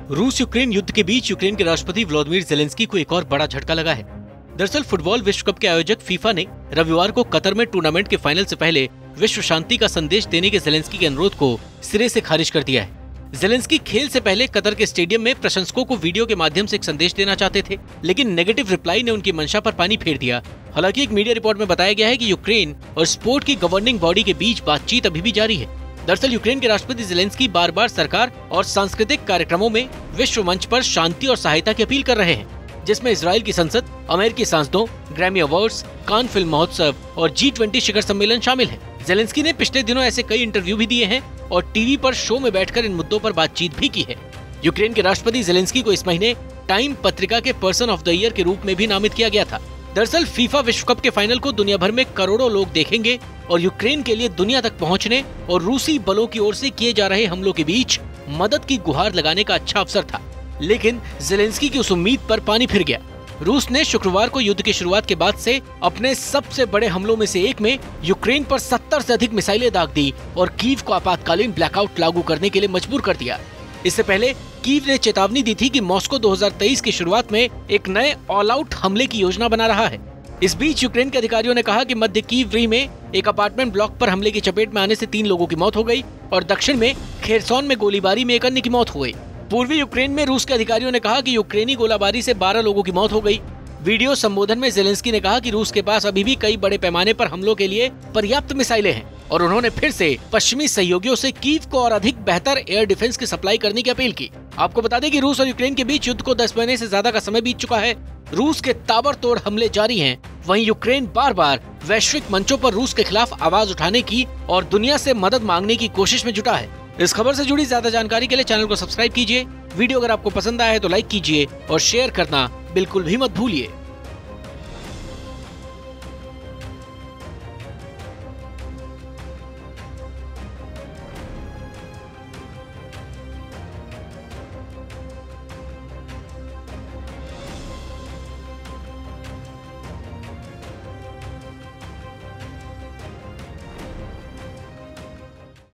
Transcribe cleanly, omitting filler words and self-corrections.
रूस यूक्रेन युद्ध के बीच यूक्रेन के राष्ट्रपति व्लादिमीर ज़ेलेंस्की को एक और बड़ा झटका लगा है। दरअसल फुटबॉल विश्व कप के आयोजक फीफा ने रविवार को कतर में टूर्नामेंट के फाइनल से पहले विश्व शांति का संदेश देने के ज़ेलेंस्की के अनुरोध को सिरे से खारिज कर दिया है। ज़ेलेंस्की खेल से पहले कतर के स्टेडियम में प्रशंसकों को वीडियो के माध्यम से एक संदेश देना चाहते थे, लेकिन नेगेटिव रिप्लाई ने उनकी मंशा पर पानी फेर दिया। हालांकि एक मीडिया रिपोर्ट में बताया गया है कि यूक्रेन और स्पोर्ट की गवर्निंग बॉडी के बीच बातचीत अभी भी जारी है। दरअसल यूक्रेन के राष्ट्रपति ज़ेलेंस्की बार बार सरकार और सांस्कृतिक कार्यक्रमों में विश्व मंच पर शांति और सहायता की अपील कर रहे हैं, जिसमें इजराइल की संसद, अमेरिकी सांसदों, ग्रैमी अवार्ड्स, कान फिल्म महोत्सव और G20 शिखर सम्मेलन शामिल है। ज़ेलेंस्की ने पिछले दिनों ऐसे कई इंटरव्यू भी दिए हैं और टीवी पर शो में बैठकर इन मुद्दों पर बातचीत भी की है। यूक्रेन के राष्ट्रपति ज़ेलेंस्की को इस महीने टाइम पत्रिका के पर्सन ऑफ द ईयर के रूप में भी नामित किया गया था। दरअसल फीफा विश्व कप के फाइनल को दुनिया भर में करोड़ों लोग देखेंगे और यूक्रेन के लिए दुनिया तक पहुंचने और रूसी बलों की ओर से किए जा रहे हमलों के बीच मदद की गुहार लगाने का अच्छा अवसर था। लेकिन ज़ेलेंस्की की उस उम्मीद पर पानी फिर गया। रूस ने शुक्रवार को युद्ध की शुरुआत के बाद से अपने सबसे बड़े हमलों में से एक में यूक्रेन पर 70 से अधिक मिसाइलें दाग दी और कीव को आपातकालीन ब्लैकआउट लागू करने के लिए मजबूर कर दिया। इससे पहले कीव ने चेतावनी दी थी कि मॉस्को 2023 की शुरुआत में एक नए ऑल आउट हमले की योजना बना रहा है। इस बीच यूक्रेन के अधिकारियों ने कहा कि मध्य कीव में एक अपार्टमेंट ब्लॉक पर हमले की चपेट में आने से 3 लोगों की मौत हो गई और दक्षिण में खेरसोन में गोलीबारी में एक अन्य की मौत हो गई। पूर्वी यूक्रेन में रूस के अधिकारियों ने कहा कि यूक्रेनी गोलाबारी से 12 लोगों की मौत हो गई। वीडियो संबोधन में ज़ेलेंस्की ने कहा कि रूस के पास अभी भी कई बड़े पैमाने पर हमलों के लिए पर्याप्त मिसाइलें हैं और उन्होंने फिर से पश्चिमी सहयोगियों से कीव को और अधिक बेहतर एयर डिफेंस की सप्लाई करने की अपील की। आपको बता दें कि रूस और यूक्रेन के बीच युद्ध को 10 महीने से ज्यादा का समय बीत चुका है। रूस के ताबड़तोड़ हमले जारी हैं, वहीं यूक्रेन बार बार वैश्विक मंचों पर रूस के खिलाफ आवाज उठाने की और दुनिया से मदद मांगने की कोशिश में जुटा है। इस खबर से जुड़ी ज्यादा जानकारी के लिए चैनल को सब्सक्राइब कीजिए। वीडियो अगर आपको पसंद आया है तो लाइक कीजिए और शेयर करना बिल्कुल भी मत भूलिए।